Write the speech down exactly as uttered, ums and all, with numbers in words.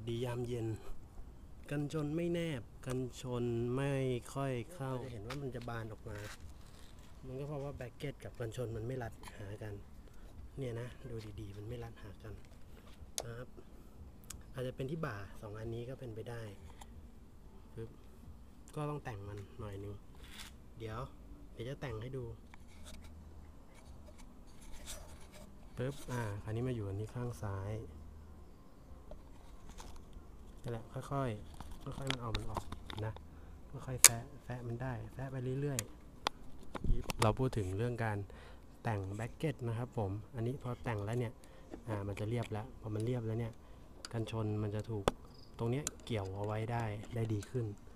ดียามเย็นกันชนไม่แนบกันชนไม่ค่อยเข้าจะเห็นว่ามันจะบานออกมามันก็เพราะว่าแบ็กเก็ตกับกันชนมันไม่รัดหากันเนี่ยนะดูดีๆมันไม่รัดหากันนะครับอาจจะเป็นที่บ่าสองอันนี้ก็เป็นไปได้ปึ๊บก็ต้องแต่งมันหน่อยนึงเดี๋ยวเดี๋ยวจะแต่งให้ดูปึ๊บอ่าคราวนี้มาอยู่อันนี้ข้างซ้ายนี่แหละค่อยๆค่อยๆมันเอามันออกนะค่อยๆแฟะแฟะมันได้แฟะไปเรื่อยๆเราพูดถึงเรื่องการแต่งแบ็กเก็ตนะครับผมอันนี้พอแต่งแล้วเนี่ยอ่ามันจะเรียบแล้วพอมันเรียบแล้วเนี่ยกันชนมันจะถูกตรงนี้เกี่ยวเอาไว้ได้ได้ดีขึ้น